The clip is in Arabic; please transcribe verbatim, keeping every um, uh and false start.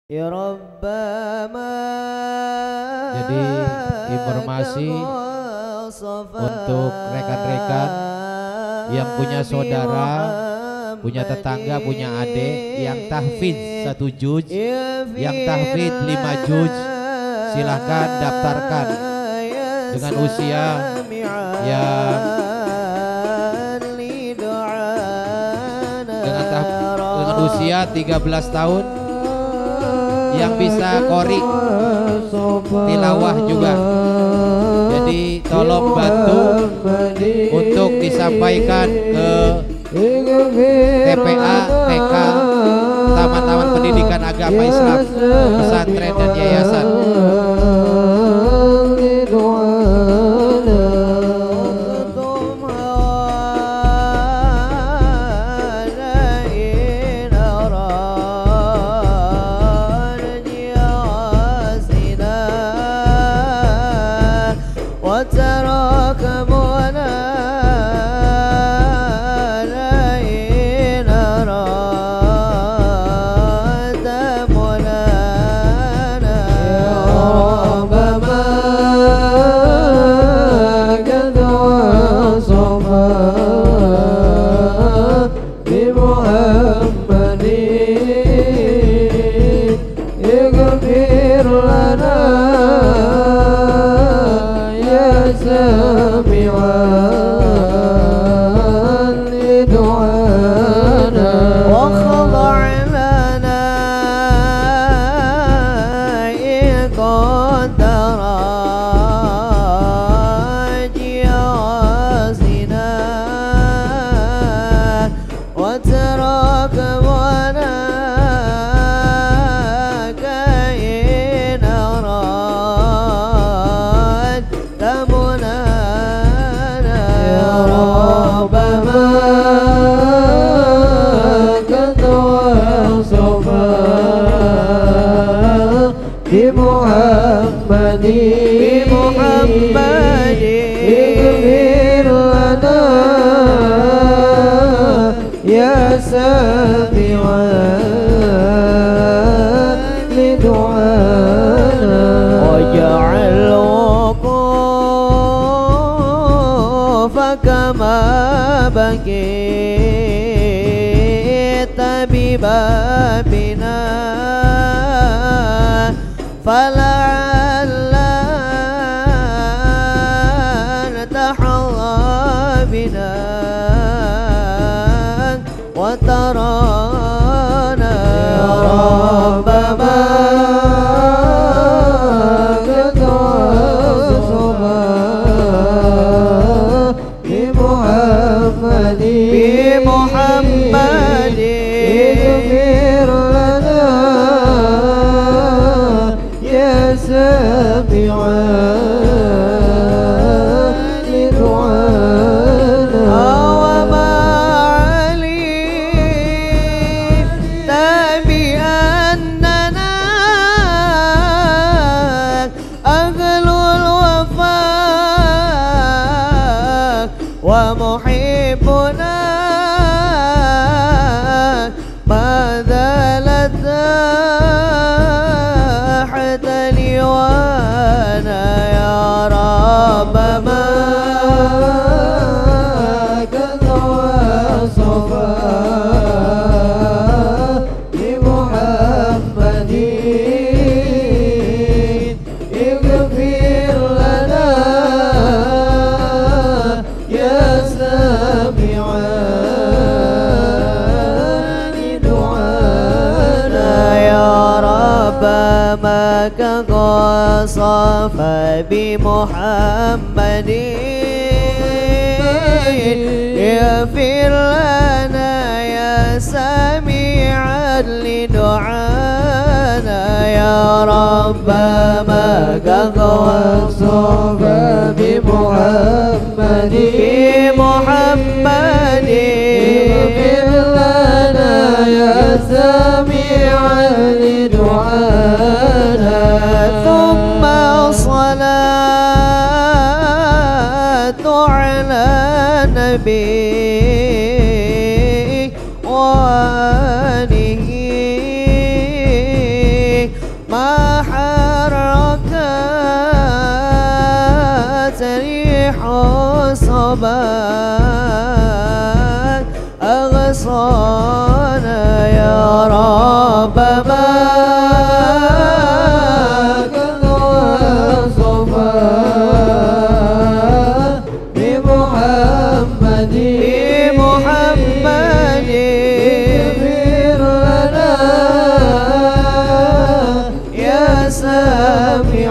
Ya Rabbana. Jadi informasi untuk rekan-rekan yang punya saudara, punya tetangga, punya adik yang tahfidz satu juz, yang tahfidz lima juz, silahkan daftarkan dengan usia yang dengan, dengan usia tiga belas tahun, yang bisa qori tilawah juga. Jadi tolong bantu untuk disampaikan ke T P A, T K, taman-taman pendidikan agama Islam, pesantren dan yayasan. بمحمد اغفر لنا يا سميعا لدعانا يا رب ما كوصف بمحمد بمحمد اغفر لنا يا سميعا لدعانا ثم صلاة على النبي وآله ما حركت ريح الصبا أغصانا يا رب ما كان وصفا بمحمد بمحمد اغفر لنا يا سامع